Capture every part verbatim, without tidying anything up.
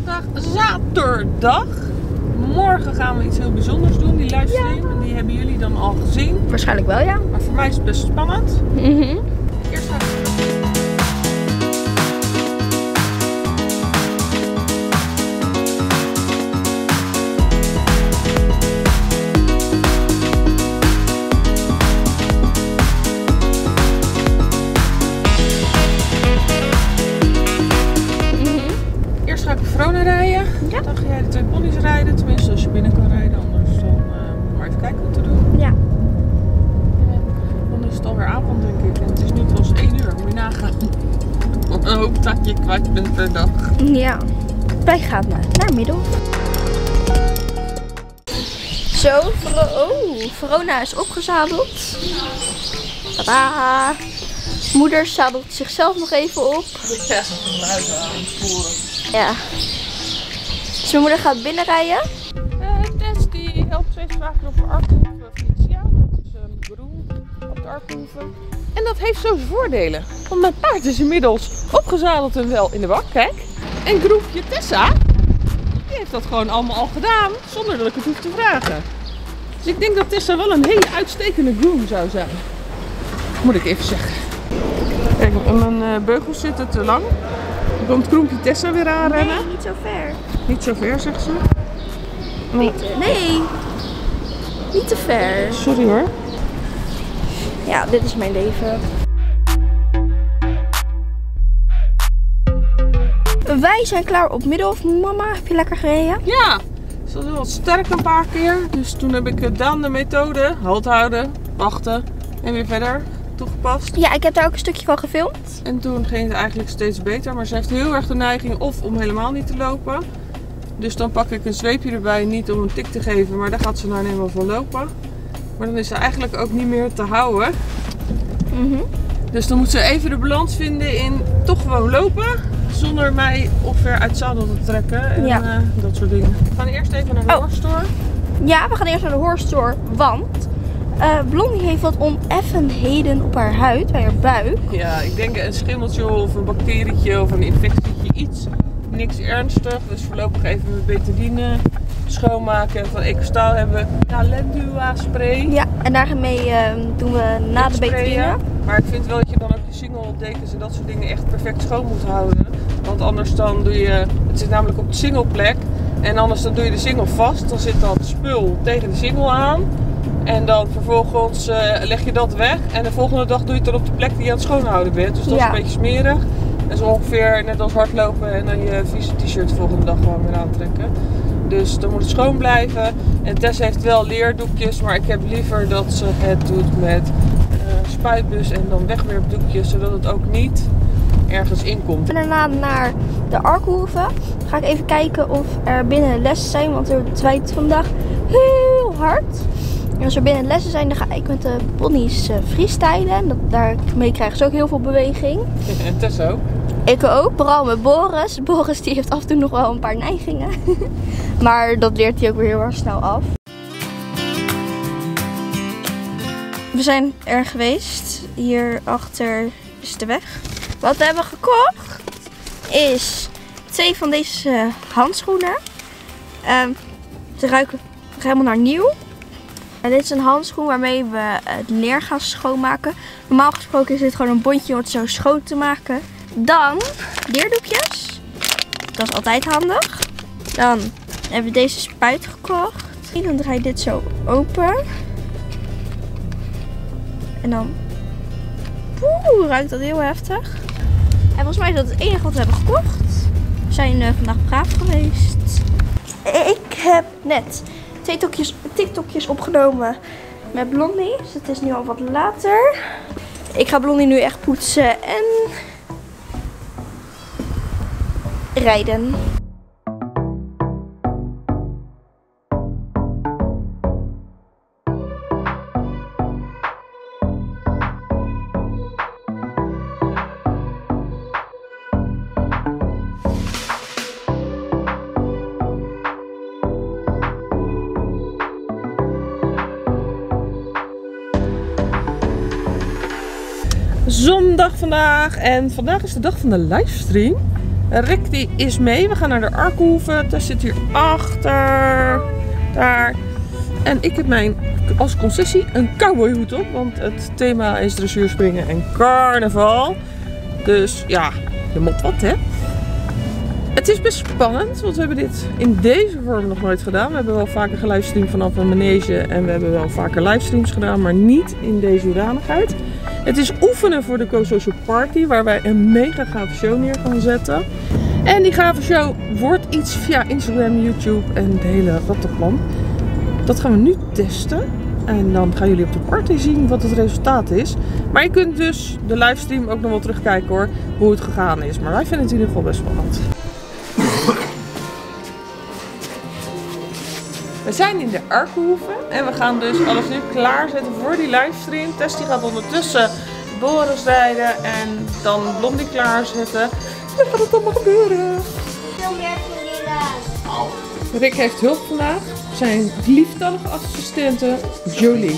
vandaag zaterdag. Morgen gaan we iets heel bijzonders doen, die livestream. Ja. En die hebben jullie dan al gezien. Waarschijnlijk wel, ja. Maar voor mij is het best spannend. Mm-hmm. Eerst gaan we... Verona rijden, ja. Dan ga jij de twee ponies rijden, tenminste als je binnen kan rijden, anders dan uh, maar even kijken wat te doen. Ja. En dan is het alweer avond denk ik en het is nu pas één uur, moet je nagaan. Wat een hoop dat je kwijt bent per dag. Ja, wij gaan naar Middelhof. Zo, Ver oh, Verona is opgezadeld. Tadaa! Moeder zadelt zichzelf nog even op. Ja, een luid aan het sporen. Ja. Dus mijn moeder gaat binnenrijden. Uh, Tess die helpt steeds vaker op de Arkenhoeve Felicia. Dat is een uh, beroemd op de Arkenhoeve. En dat heeft zo zijn voordelen. Want mijn paard is inmiddels opgezadeld en wel in de bak, kijk. En groepje Tessa, die heeft dat gewoon allemaal al gedaan zonder dat ik het hoef te vragen. Dus ik denk dat Tessa wel een hele uitstekende groom zou zijn. Moet ik even zeggen. Kijk, mijn uh, beugels zitten te lang. Dan komt Kroempje Tessa weer aanrennen. Nee, niet zo ver. Niet zo ver, zegt ze. Beter. Nee, niet te ver. Sorry hoor. Ja, dit is mijn leven. Wij zijn klaar op Middelhof. Mama, heb je lekker gereden? Ja, ze was wel sterk een paar keer. Dus toen heb ik dan de methode halt houden, wachten en weer verder toegepast. Ja, ik heb daar ook een stukje van gefilmd. En toen ging het eigenlijk steeds beter. Maar ze heeft heel erg de neiging of om helemaal niet te lopen. Dus dan pak ik een zweepje erbij, niet om een tik te geven, maar daar gaat ze nou helemaal van lopen. Maar dan is ze eigenlijk ook niet meer te houden. Mm-hmm. Dus dan moet ze even de balans vinden in toch gewoon lopen. Zonder mij ongeveer uit het zadel te trekken en ja. uh, dat soort dingen. We gaan eerst even naar de oh. horse store. Ja, we gaan eerst naar de horse store, want uh, Blondie heeft wat oneffenheden op haar huid, bij haar buik. Ja, ik denk een schimmeltje of een bacterietje of een infectietje, iets. Niks ernstig, dus voorlopig even met betadine schoonmaken. En van Ecostaal hebben we Calendula spray. Ja, en daarmee uh, doen we na de betadine. Maar ik vind wel dat je dan ook je singeldekens en dat soort dingen echt perfect schoon moet houden. Want anders dan doe je, het zit namelijk op de singelplek. En anders dan doe je de singel vast, dan zit dat spul tegen de singel aan. En dan vervolgens uh, leg je dat weg en de volgende dag doe je het dan op de plek die je aan het schoonhouden bent. Dus dat ja. is een beetje smerig. Dat is ongeveer net als hardlopen en dan je vieze t-shirt de volgende dag gewoon weer aantrekken. Dus dan moet het schoon blijven. En Tess heeft wel leerdoekjes, maar ik heb liever dat ze het doet met uh, spuitbus en dan wegwerpdoekjes, zodat het ook niet ergens in komt. En daarna naar de Arkenhoeve. Ga ik even kijken of er binnen lessen zijn, want er zwaait vandaag heel hard. En als er binnen lessen zijn, dan ga ik met de ponies uh, freestylen. Dat, daarmee krijgen ze ook heel veel beweging. En Tess ook. Ik ook, vooral met Boris. Boris die heeft af en toe nog wel een paar neigingen. Maar dat leert hij ook weer heel erg snel af. We zijn er geweest. Hierachter is de weg. Wat we hebben gekocht is twee van deze handschoenen. Um, ze ruiken helemaal naar nieuw. En dit is een handschoen waarmee we het leer gaan schoonmaken. Normaal gesproken is dit gewoon een bondje om het zo schoon te maken. Dan leerdoekjes. Dat is altijd handig. Dan hebben we deze spuit gekocht. En dan draai je dit zo open. En dan poeh, ruikt dat heel heftig. En volgens mij is dat het enige wat we hebben gekocht. We zijn uh, vandaag braaf geweest. Ik heb net twee TikTokjes, TikTokjes opgenomen met Blondie. Dus het is nu al wat later. Ik ga Blondie nu echt poetsen en rijden. Zondag vandaag en vandaag is de dag van de livestream. Rick die is mee. We gaan naar de Arkenhoeve. Tess zit hier achter. Daar. En ik heb mijn als concessie een cowboyhoed op. Want het thema is dressuurspringen en carnaval. Dus ja, je moet wat hè. Het is best spannend, want we hebben dit in deze vorm nog nooit gedaan. We hebben wel vaker gelivestreamd vanaf een manege en we hebben wel vaker livestreams gedaan, maar niet in deze hoedanigheid. Het is oefenen voor de Co-Social Party, waar wij een mega gave show neer gaan zetten. En die gave show wordt iets via Instagram, YouTube en de hele rattenplan. Dat gaan we nu testen. En dan gaan jullie op de party zien wat het resultaat is. Maar je kunt dus de livestream ook nog wel terugkijken hoor, hoe het gegaan is. Maar wij vinden het in ieder geval best spannend. We zijn in de Arkenhoeve en we gaan dus alles nu klaarzetten voor die livestream. Tess die gaat ondertussen Boris rijden en dan Blondie klaarzetten. Dan gaat het allemaal gebeuren. Rick heeft hulp vandaag. Zijn lieftallige assistente Jolie.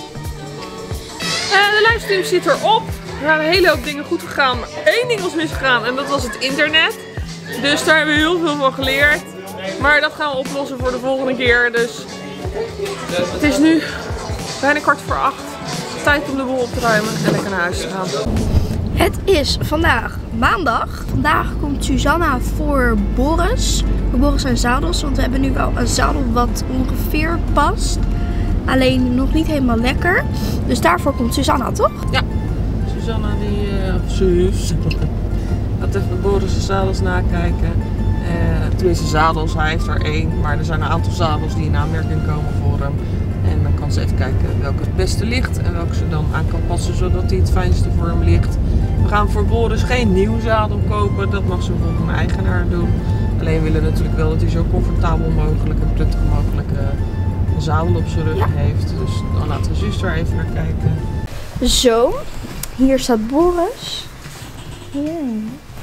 Uh, de livestream zit erop. Er zijn een hele hoop dingen goed gegaan, maar één ding was misgegaan en dat was het internet. Dus daar hebben we heel veel van geleerd. Maar dat gaan we oplossen voor de volgende keer. Dus het is nu bijna kwart voor acht. Tijd om de boel op te ruimen en lekker naar huis te gaan. Het is vandaag maandag. Vandaag komt Susanna voor Boris. Voor Boris en zadels. Want we hebben nu wel een zadel wat ongeveer past. Alleen nog niet helemaal lekker. Dus daarvoor komt Susanna, toch? Ja. Susanna die... Uh, Suus. Gaat even Boris' zadels nakijken. Uh, tenminste zadels, hij heeft er één. Maar er zijn een aantal zadels die in aanmerking komen voor hem. En dan kan ze even kijken welke het beste ligt. En welke ze dan aan kan passen zodat hij het fijnste voor hem ligt. We gaan voor Boris geen nieuw zadel kopen. Dat mag zijn volgende eigenaar doen. Alleen willen we natuurlijk wel dat hij zo comfortabel mogelijk en prettig mogelijk uh, een zadel op zijn rug ja. heeft. Dus dan laten we zus er even naar kijken. Zo, hier staat Boris. Yeah.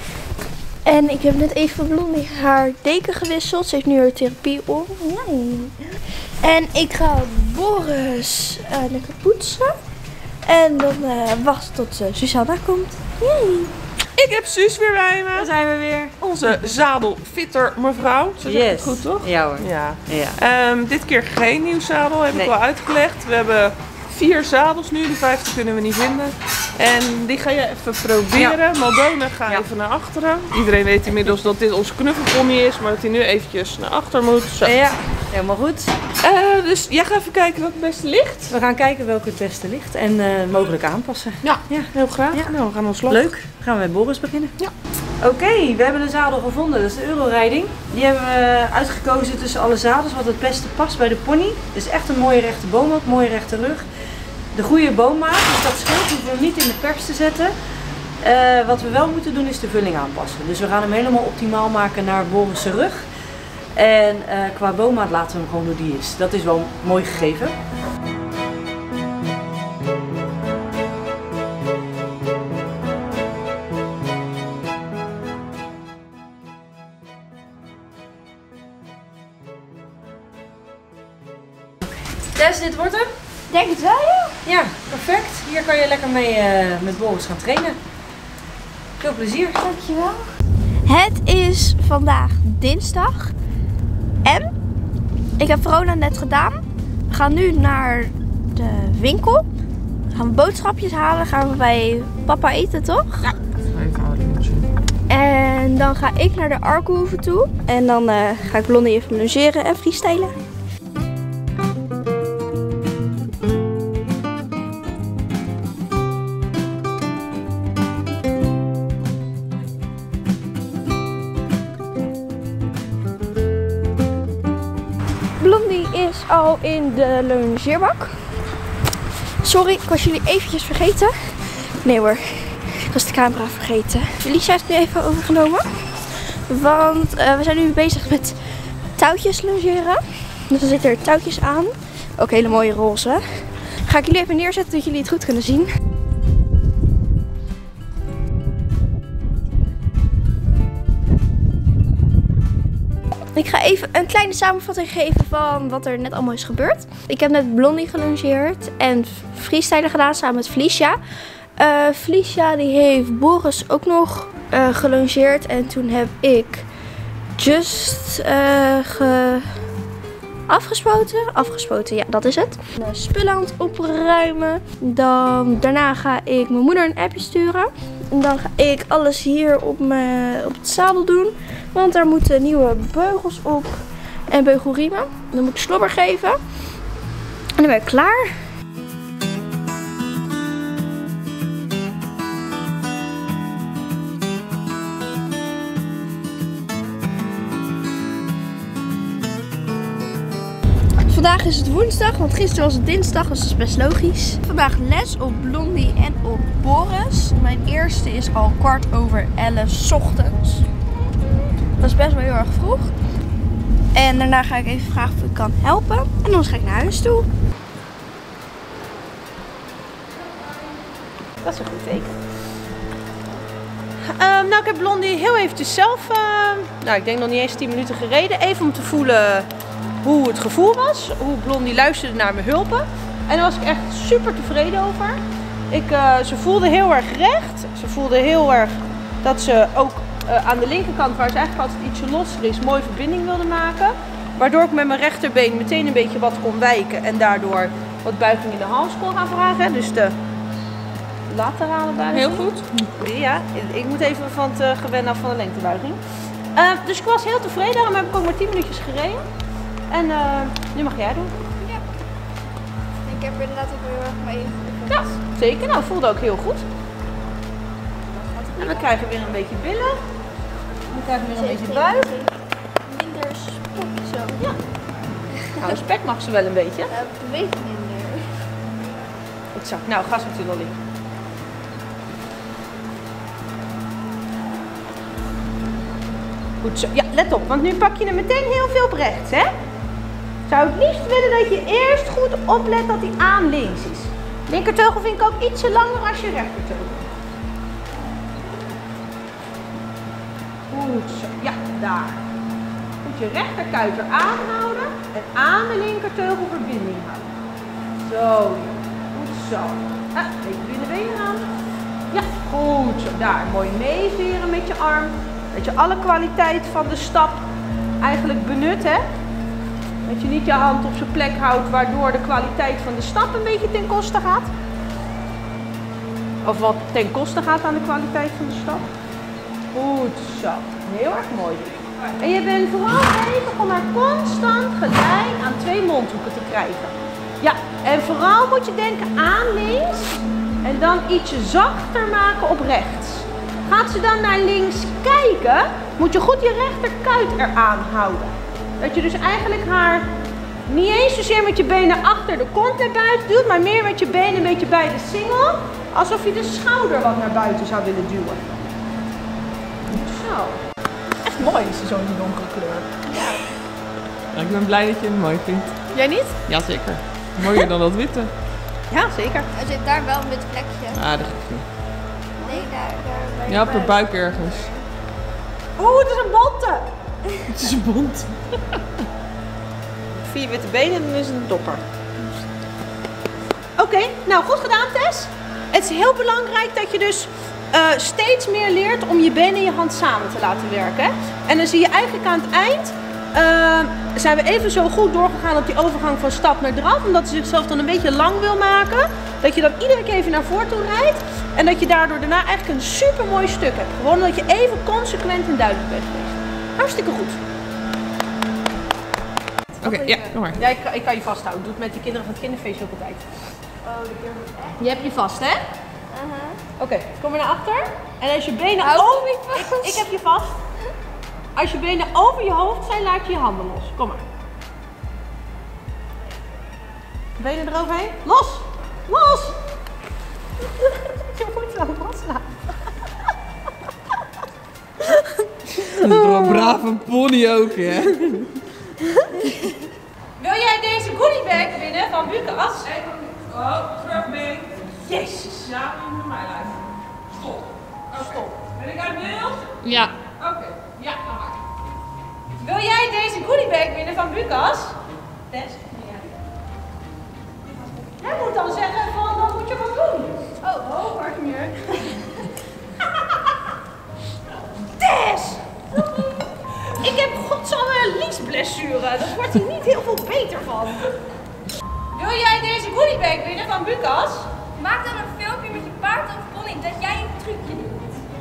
En ik heb net even van Blondie haar deken gewisseld. Ze heeft nu haar therapie op. Nee. En ik ga Boris uh, lekker poetsen. En dan uh, wachten tot uh, Susanna komt. Yay. Ik heb Suus weer bij me. Daar zijn we weer. Onze zadelfitter mevrouw. Ze zegt yes. het goed, toch? Ja hoor. Ja. Ja. Um, dit keer geen nieuw zadel, heb nee. ik al uitgelegd. We hebben vier zadels nu, die vijfde kunnen we niet vinden. En die ga je even proberen. Ja. Maldone, ga ja. even naar achteren. Iedereen weet inmiddels dat dit onze knuffelpony is, maar dat hij nu eventjes naar achter moet. Zo. Ja, helemaal goed. Uh, dus jij gaat even kijken wat het beste ligt. We gaan kijken welke het beste ligt en uh, mogelijk aanpassen. Ja, ja. heel graag. Ja. Nou, we gaan ons slag. Leuk. Dan gaan we met Boris beginnen. Ja. Oké, okay, we hebben een zadel gevonden. Dat is de Eurorijding. Die hebben we uitgekozen tussen alle zadels wat het beste past bij de pony. Het is echt een mooie rechte boommat, mooie rechte rug. De goede boommaat, dus dat scheelt, hoeven we hem niet in de pers te zetten. Uh, wat we wel moeten doen is de vulling aanpassen. Dus we gaan hem helemaal optimaal maken naar Boris' rug. En uh, qua boommaat laten we hem gewoon hoe die is. Dat is wel mooi gegeven. Tess, dit wordt hem? Denk het wel, ja. Ja, perfect. Hier kan je lekker mee uh, met Boris gaan trainen. Veel plezier. Dankjewel. Het is vandaag dinsdag. En ik heb Verona net gedaan. We gaan nu naar de winkel. We gaan boodschapjes halen. Gaan we bij papa eten, toch? Ja. En dan ga ik naar de Arkenhoeve toe. En dan uh, ga ik Blondie even logeren en freestylen. Blondie is al in de longeerbak. Sorry, ik was jullie eventjes vergeten. Nee hoor, ik was de camera vergeten. Liesja heeft nu even overgenomen. Want uh, we zijn nu bezig met touwtjes longeren. Dus er zitten er touwtjes aan. Ook hele mooie roze. Ga ik jullie even neerzetten dat jullie het goed kunnen zien. Ik ga even een kleine samenvatting geven van wat er net allemaal is gebeurd. Ik heb net Blondie gelongeerd en freestylen gedaan samen met Felicia. Uh, Felicia die heeft Boris ook nog uh, gelongeerd en toen heb ik just uh, ge... afgespoten. Afgespoten, ja, dat is het. Mijn spullen aan het opruimen. Dan, daarna ga ik mijn moeder een appje sturen. En dan ga ik alles hier op, mijn, op het zadel doen. Want daar moeten nieuwe beugels op. En beugelriemen. Dan moet ik slobber geven. En dan ben ik klaar. Vandaag is het woensdag, want gisteren was het dinsdag, dus dat is best logisch. Vandaag les op Blondie en op Boris. Mijn eerste is al kwart over elf 's ochtends. Dat is best wel heel erg vroeg. En daarna ga ik even vragen of ik kan helpen. En dan ga ik naar huis toe. Dat is een goed teken. Um, nou, ik heb Blondie heel eventjes zelf, uh, nou ik denk nog niet eens tien minuten gereden. Even om te voelen hoe het gevoel was. Hoe Blondie luisterde naar mijn hulpen. En daar was ik echt super tevreden over. Ik, uh, ze voelde heel erg recht. Ze voelde heel erg dat ze ook uh, aan de linkerkant, waar ze eigenlijk altijd ietsje losser is, mooie verbinding wilde maken. Waardoor ik met mijn rechterbeen meteen een beetje wat kon wijken. En daardoor wat buiging in de hals kon gaan vragen. Dus de laterale buiging. Heel goed. Ja, ik moet even van het uh, gewend af van de lengtebuiging. Uh, dus ik was heel tevreden. Daarom heb ik ook maar tien minuutjes gereden. En uh, nu mag jij doen. Ja. Ik heb inderdaad ook heel erg mee. Ja, zeker. Nou, voelde ook heel goed. En we krijgen weer een beetje billen. We krijgen weer een beetje buik. Minder spok zo. Ja. Nou, spek mag ze wel een beetje. Ja, beweegt minder. Exact. Nou, gas met je lolly. Goed zo. Ja, let op, want nu pak je er meteen heel veel op rechts, hè? Ik zou het liefst willen dat je eerst goed oplet dat hij aan links is. Linkerteugel vind ik ook ietsje langer als je rechterteugel. Goed zo. Ja, daar. Moet je rechterkuiter aanhouden en aan de linkerteugel verbinding houden. Zo. Goed zo. Ah, even binnenbenen aan. Ja, goed zo. Daar. Mooi meeveren met je arm. Dat je alle kwaliteit van de stap eigenlijk benut, hè? Dat je niet je hand op zijn plek houdt, waardoor de kwaliteit van de stap een beetje ten koste gaat. Of wat ten koste gaat aan de kwaliteit van de stap. Goed zo. Heel erg mooi. En je bent vooral bezig om haar constant gelijk aan twee mondhoeken te krijgen. Ja, en vooral moet je denken aan links en dan ietsje zachter maken op rechts. Gaat ze dan naar links kijken, moet je goed je rechterkuit eraan houden. Dat je dus eigenlijk haar niet eens zozeer met je benen achter de kont naar buiten duwt, maar meer met je benen een beetje bij de singel. Alsof je de schouder wat naar buiten zou willen duwen. Zo. Echt mooi is zo'n donkere kleur. Ja, ik ben blij dat je hem mooi vindt. Jij niet? Jazeker. Mooier dan dat witte. Ja, zeker. Er zit daar wel een wit vlekje. Ah, dat geeft niet. Nee, daar, daar bij de Ja, op haar buik. buik ergens. Oeh, het is een bonte. Het is een bont. Vier witte benen en dan is het een topper. Oké, okay, nou goed gedaan Tess. Het is heel belangrijk dat je dus uh, steeds meer leert om je benen en je hand samen te laten werken. Hè? En dan zie je eigenlijk aan het eind, uh, zijn we even zo goed doorgegaan op die overgang van stap naar draf. Omdat ze zichzelf dan een beetje lang wil maken. Dat je dan iedere keer even naar voren toe rijdt. En dat je daardoor daarna eigenlijk een super mooi stuk hebt. Gewoon dat je even consequent en duidelijk bent geweest. Hartstikke goed. Oké, okay, ja, kom maar. Ja, ik, ik kan je vasthouden. Doe het met die kinderen van het kinderfeestje ook altijd. Oh, dat durf ik echt. Je hebt je vast, hè? Uh-huh. Oké, okay, kom maar naar achter. En als je benen Hou over... me vast. Ik, ik heb je vast. Als je benen over je hoofd zijn, laat je je handen los. Kom maar. Benen eroverheen. Los! Los! Je moet wel loslaten. Dat is toch een brave pony ook, hè? Wil jij deze goodiebag winnen van Bukas? Oh, terug mee. Jezus. Ja, met mij lijf. Stop. Oh, stop. Ben ik uit beeld? Ja. Oké, okay. Ja, dan maar. Wil jij deze goodiebag winnen van Bukas? Tess? Ja. Hij moet dan zeggen van, dat moet je wat doen. Oh, oh, pardon. uh, liesblessure. Daar wordt hij niet heel veel beter van. Wil jij deze goodiebag winnen van Bukas? Maak dan een filmpje met je paard of pony dat jij een trucje doet.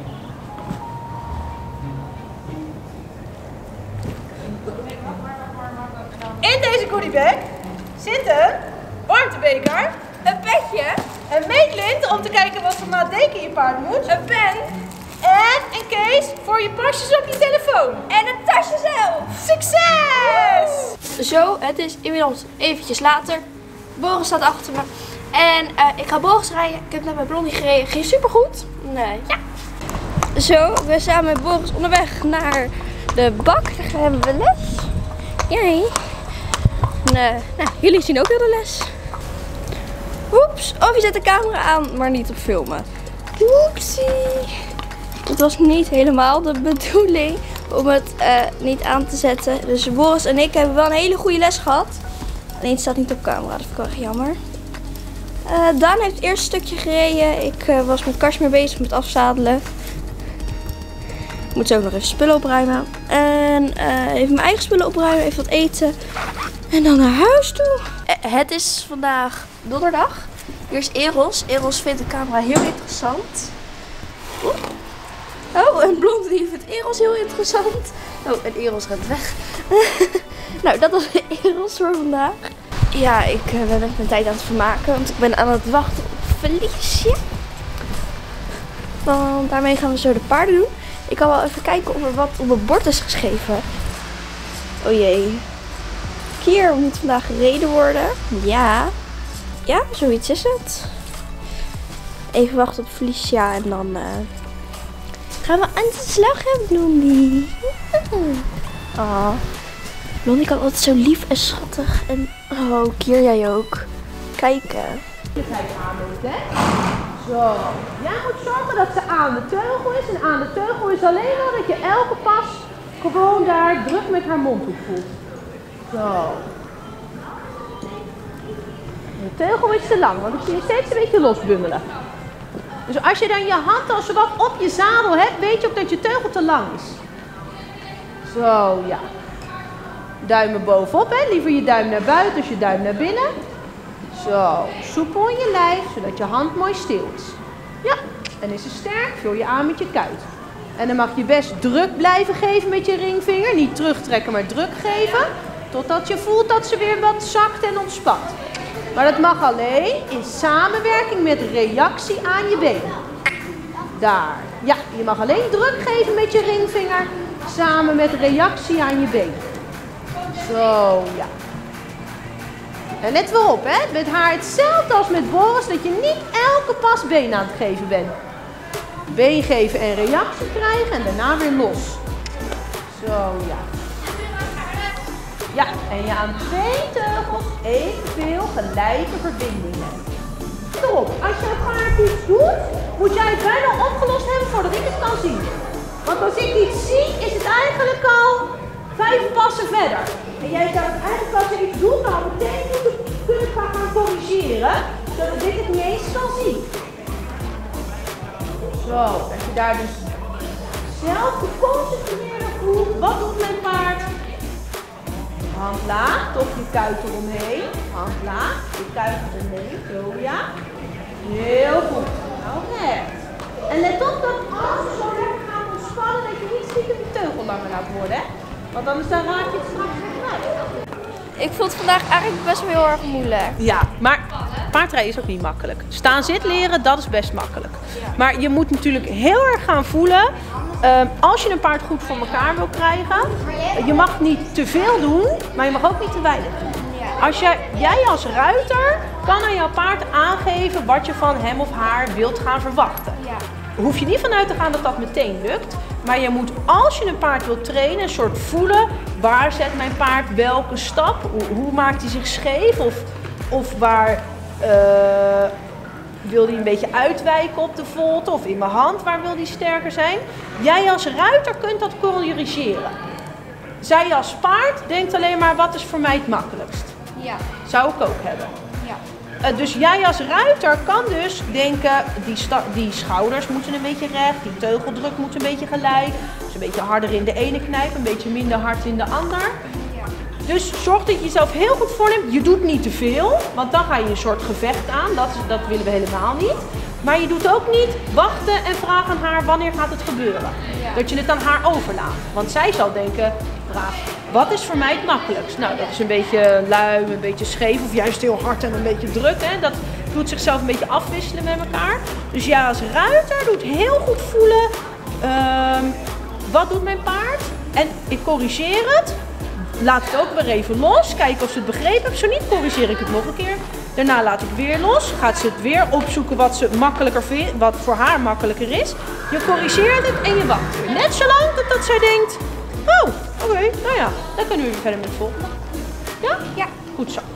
In deze goodiebag zit een warmtebeker, Een petje, een meetlint om te kijken wat voor maat deken je paard moet, een pen en een case voor je pasjes op je telefoon. en een tasje zelf. Succes! Zo, het is inmiddels eventjes later. Boris staat achter me. En uh, ik ga Boris rijden. Ik heb net met Blondie gereden. Ging supergoed. Nee, ja. Zo, we zijn met Boris onderweg naar de bak. Daar hebben we les. Jij. Nee, nou, jullie zien ook heel de les. Oeps. Of je zet de camera aan, maar niet op filmen. Oepsie. Het was niet helemaal de bedoeling om het uh, niet aan te zetten. Dus Boris en ik hebben wel een hele goede les gehad. Alleen het staat niet op camera, dat vind ik wel erg jammer. Uh, Daan heeft het eerste stukje gereden. Ik uh, was met Kashmir bezig met afzadelen. Ik moet zo ook nog even spullen opruimen. En uh, even mijn eigen spullen opruimen, even wat eten. En dan naar huis toe. Uh, het is vandaag donderdag. Hier is Eros. Eros vindt de camera heel interessant. Oeh. Oh, en Blondie vindt Eros heel interessant. Oh, en Eros rent weg. Nou, dat was Eros voor vandaag. Ja, ik uh, ben echt mijn tijd aan het vermaken. Want ik ben aan het wachten op Felicia. Want daarmee gaan we zo de paarden doen. Ik kan wel even kijken of er wat op het bord is geschreven. Oh jee. Kier moet vandaag gereden worden. Ja. Ja, zoiets is het. Even wachten op Felicia en dan uh, gaan we aan de slag, hè, Blondie. Oh. Blondie kan altijd zo lief en schattig. En oh, Kier, jij ook. Kijken. Je kijkt aan moet, hè? Zo. Jij moet zorgen dat ze aan de teugel is. En aan de teugel is alleen maar dat je elke pas gewoon daar druk met haar mond op voelt. Zo. De teugel is te lang, want ik zie je steeds een beetje losbungelen. Dus als je dan je hand al zowat op je zadel hebt, weet je ook dat je teugel te lang is. Zo, ja. Duimen bovenop, hè. Liever je duim naar buiten als je duim naar binnen. Zo, soepel in je lijf, zodat je hand mooi stil is. Ja, en is ze sterk, vul je aan met je kuit. En dan mag je best druk blijven geven met je ringvinger. Niet terugtrekken, maar druk geven. Totdat je voelt dat ze weer wat zakt en ontspant. Maar dat mag alleen in samenwerking met reactie aan je been. Daar. Ja, je mag alleen druk geven met je ringvinger. Samen met reactie aan je been. Zo, ja. En let wel op, hè. Met haar hetzelfde als met Boris, dat je niet elke pas been aan het geven bent. Been geven en reactie krijgen en daarna weer los. Zo, ja. Ja, en je aan twee teugels evenveel gelijke verbindingen. Erop, als je een paard iets doet, moet jij het bijna opgelost hebben voordat ik het kan zien. Want als ik iets zie, is het eigenlijk al vijf passen verder. En jij zou het eigenlijk als je iets doet, dan meteen moeten kunnen gaan corrigeren, zodat ik het niet eens kan zien. Zo, dat je daar dus zelf geconcentreerd voelt. Wat doet mijn paard? Hand laag, toch je kuit eromheen. Hand laag, je kuit eromheen. Zo, ja. Heel goed. Nou, recht. En let op dat als je zo lekker gaat ontspannen, dat je niet stiekem de teugel langer laat worden, hè? Want anders dan raak je het straks weer kwijt. Ik vond het vandaag eigenlijk best wel heel erg moeilijk. Ja, maar paardrijden is ook niet makkelijk. Staan, zit leren, dat is best makkelijk. Maar je moet natuurlijk heel erg gaan voelen. Uh, als je een paard goed voor elkaar wil krijgen, je mag niet te veel doen, maar je mag ook niet te weinig doen. Als jij, jij als ruiter kan aan jouw paard aangeven wat je van hem of haar wilt gaan verwachten. Daar hoef je niet vanuit te gaan dat dat meteen lukt. Maar je moet, als je een paard wilt trainen, een soort voelen, waar zet mijn paard welke stap, hoe, hoe maakt hij zich scheef of, of waar uh, wil hij een beetje uitwijken op de volte of in mijn hand, waar wil hij sterker zijn. Jij als ruiter kunt dat corrigeren. Zij als paard denkt alleen maar wat is voor mij het makkelijkst. Ja. Zou ik ook hebben. Ja. Uh, dus jij als ruiter kan dus denken, die, die schouders moeten een beetje recht, die teugeldruk moet een beetje gelijk. Dus een beetje harder in de ene knijp, een beetje minder hard in de ander. Dus zorg dat je jezelf heel goed voorneemt. Je doet niet te veel, want dan ga je een soort gevecht aan. Dat, dat willen we helemaal niet. Maar je doet ook niet wachten en vragen aan haar wanneer gaat het gebeuren. Dat je het aan haar overlaat. Want zij zal denken, braaf, wat is voor mij het makkelijkst? Nou, dat is een beetje lui, een beetje scheef of juist heel hard en een beetje druk. Hè? Dat doet zichzelf een beetje afwisselen met elkaar. Dus ja, als ruiter doet heel goed voelen. Uh, wat doet mijn paard? En ik corrigeer het. Laat het ook weer even los. Kijken of ze het begrepen hebben. Zo niet, corrigeer ik het nog een keer. Daarna laat ik weer los. Gaat ze het weer opzoeken wat, ze makkelijker vindt, wat voor haar makkelijker is. Je corrigeert het en je wacht weer. Net zolang dat, dat zij denkt, oh, oké, okay, nou ja, dan kunnen we weer verder met het volgende. Ja? Ja. Goed zo.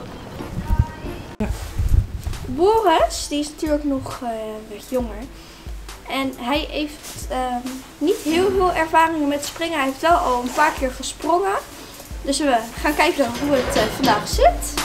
Boris, die is natuurlijk nog uh, wat jonger. En hij heeft uh, niet heel veel ervaring met springen. Hij heeft wel al een paar keer gesprongen. Dus we gaan kijken hoe het uh, vandaag zit.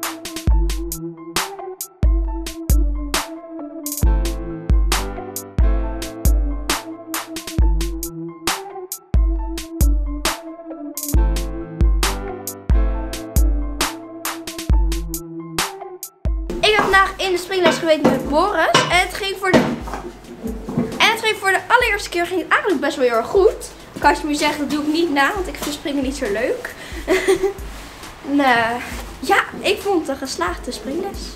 Ik heb vandaag in de springles geweest met Boris. En het ging voor de, en het ging voor de allereerste keer ging het eigenlijk best wel heel erg goed. Kan je me zeggen, dat doe ik niet na, want ik vind springen niet zo leuk. En, uh, ja, ik vond het een geslaagde springles.